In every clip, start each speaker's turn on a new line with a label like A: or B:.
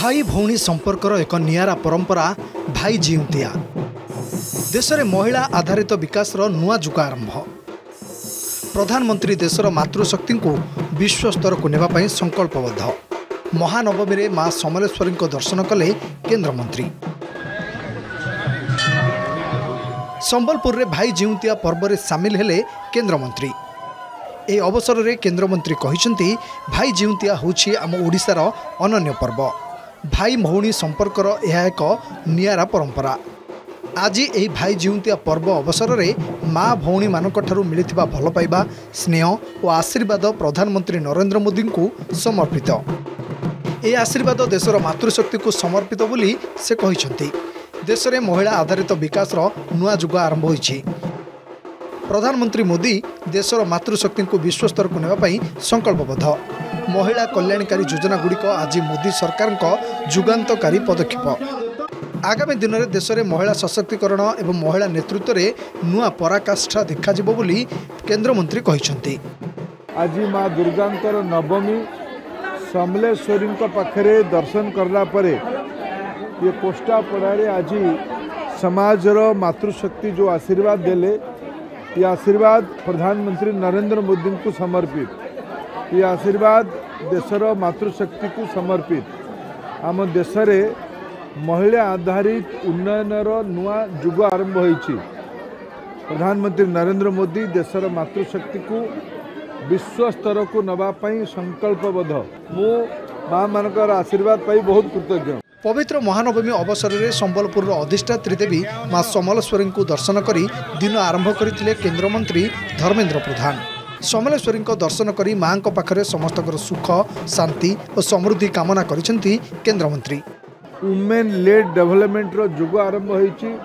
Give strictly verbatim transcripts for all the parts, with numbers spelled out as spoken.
A: भाई भौणी संपर्कर एक नियारा परंपरा भाई जिउंतिया देश में महिला आधारित विकास नुआ जुग आरंभ। प्रधानमंत्री देशर मातृशक्ति को विश्व स्तर को नेबापी संकल्पबद्ध। महानवमी में मां समलेश्वरी दर्शन कले केन्द्रमंत्री। संबलपुर में भाई जिउंतिया पर्व में सामिल हेले केन्द्रमंत्री। ए अवसर में केन्द्रमंत्री कहिसेंती भाई जिउंतिया होछि आम ओडिशार अनन्य पर्व। भाई भौणी संपर्कर यह एक नियारा परंपरा। आज यही भाई जिउंतिया पर्व अवसर में माँ भौणी मानक ठारू मिलिथिबा भल पाइबा स्नेह और आशीर्वाद प्रधानमंत्री नरेंद्र मोदी को समर्पित। ए आशीर्वाद देशर मातृशक्ति को समर्पित बोली से कहिसेंती। देश में महिला आधारित विकास नुआ जुग आरंभ होइछि। प्रधानमंत्री मोदी देशर मातृशक्ति को विश्व स्तर को नेबापी संकल्पबद्ध। महिला कल्याणकारी योजना गुड़िक आज मोदी सरकार जुगान्तकारी पदक्षेप। आगामी दिन में देश में महिला सशक्तिकरण एवं महिला नेतृत्व में नुआ पराकाष्ठा देखा बोली केन्द्रमंत्री कहिसेंती।
B: आज माँ दुर्गांकर नवमी समलेश्वरी पाखरे दर्शन करला परे ये कोष्टापड़े आज समाजर मातृशक्ति जो आशीर्वाद देले ये आशीर्वाद प्रधानमंत्री नरेंद्र मोदी को समर्पित। ये आशीर्वाद देशर मातृशक्ति को समर्पित। आम देश में महिला आधारित उन्नयनर नुआ जुग आरंभ होइछि। प्रधानमंत्री नरेंद्र मोदी देशर मातृशक्ति को विश्व स्तर को नवापाई संकल्पबद्ध। मु माँ मानकर आशीर्वाद पाई बहुत कृतज्ञ।
A: पवित्र महानवमी अवसर में संबलपुर अधिष्ठात्री देवी मां समलेश्वरी को दर्शन करी दिन आरंभ करथिले केन्द्रमंत्री धर्मेन्द्र प्रधान। समलेश्वरी दर्शन करी मां को पाखरे समस्त सुख शांति और समृद्धि कामना करिसेंती केन्द्रमंत्री।
B: वुमेन लेड डेवलपमेंट रो जुग आरंभ होइछि।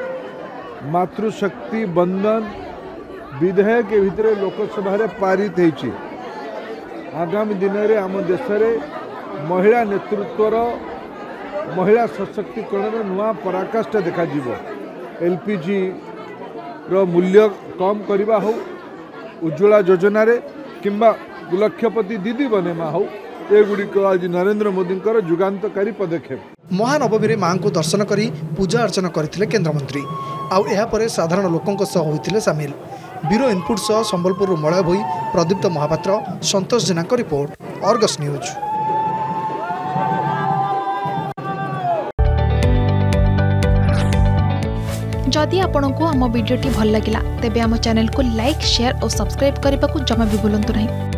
B: मातृशक्ति बंधन विधेयक के भितर लोकसभा रे पारित होइछि। आगामी दिन में आम देश में महिला नेतृत्वर महिला सशक्तिकरण नुआ पराकाष्ठा देखा जीवो। एलपीजी रो मूल्य कम करवा हो, उज्ज्वला योजना रे किंबा लक्षपति दीदी बनेमा हो, एगुड़िक आज नरेंद्र मोदी जुगान्तकारी पदक्षेप।
A: महानवमी में मां को दर्शन करी पूजा अर्चना करथिले केन्द्रमंत्री। आउ एहा परे साधारण लोकंक सह होइथिले सामिल। ब्यूरो इनपुट सह संबलपुर मलय भोई प्रदीप्त महापात्र संतोष जेना को रिपोर्ट, अर्गस न्यूज।
C: जदि आपंक आम भिडी भल लगा तेब आम चैनल को लाइक शेयर और सब्सक्राइब करने को जमा भी भूलु नहीं।